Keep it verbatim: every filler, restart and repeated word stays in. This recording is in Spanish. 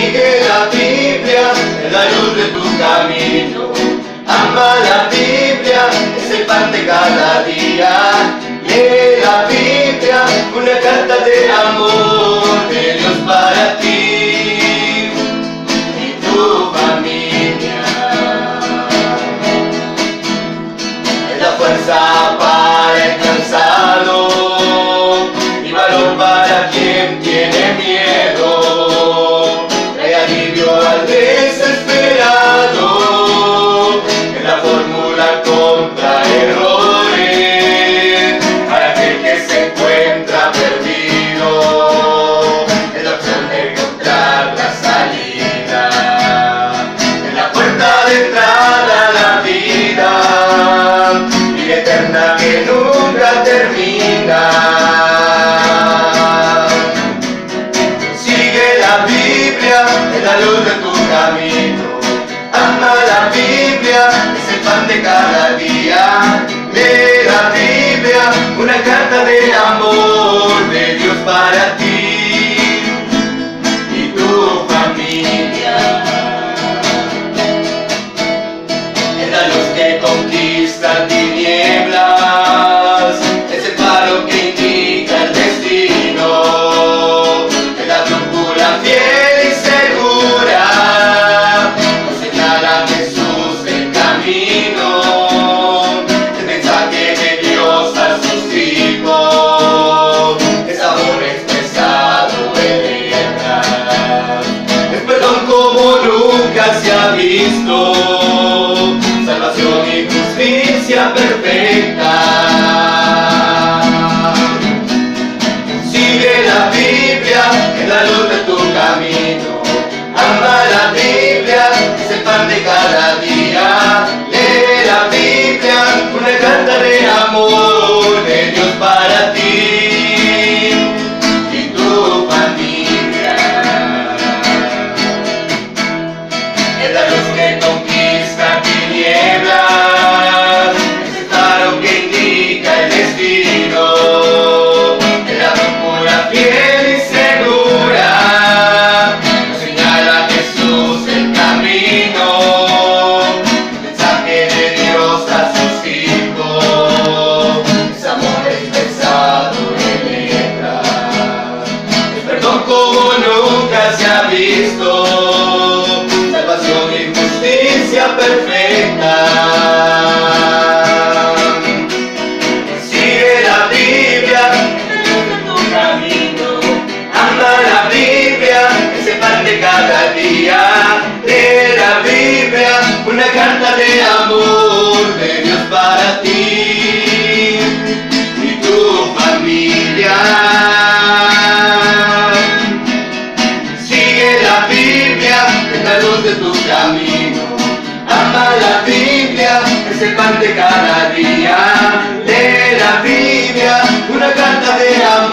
Sigue la Biblia, es la luz de tu camino. Ama la Biblia, es el pan de cada día. Lee la Biblia, una carta de amor de Dios para ti y tu familia. Es la fuerza para el cansado y valor para quien tiene miedo. Trae alivio al desesperado, es la fórmula contra errores para aquel que se encuentra perdido. Es la opción de encontrar la salida, es la puerta de entrada a la vida, vida eterna que nunca termina. Es la luz de tu camino. Ama la Biblia, es el pan de cada día. Lee la Biblia, una carta de amor de Dios para ti y tu familia. Es la luz que conquista tinieblas, es el faro que indica el destino, es la brújula fiel. Se ha visto salvación y justicia perfecta. Sigue la Biblia, es la luz de tu camino. Ama la Biblia, es el pan de cada día. Lee la Biblia, una carta de amor de Dios para ti y tu familia. Es la luz que conquista tinieblas, es el faro que indica el destino, es la brújula fiel y segura, nos señala a Jesús el camino, el mensaje de Dios a sus hijos, es amor expresado en letras, es perdón como nunca se ha visto, salvación y justicia perfecta. Sigue la Biblia, es tu camino. Ama la Biblia, es el pan de cada día. Lee la Biblia, una carta de amor de Dios para ti y tu familia. La luz de tu camino. Ama la Biblia, es el pan de cada día. Lee la Biblia, una carta de amor.